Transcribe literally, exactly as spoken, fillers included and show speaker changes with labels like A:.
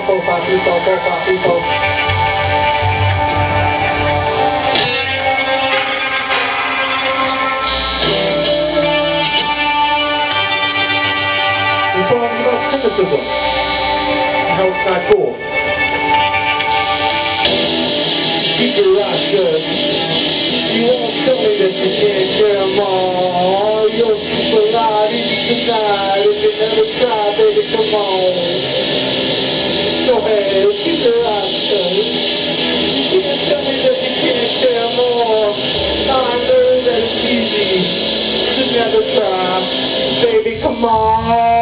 A: four, five, three, four, four, five, three, four. This song's about cynicism and how it's not cool. Keep your eyes shut. You won't tell me that you can't care more. You're super loud, easy tonight. If you never try, baby, come on. Go ahead, keep your eyes shut. You can't tell me that you can't care more. Now I know that it's easy to never try. Baby, come on.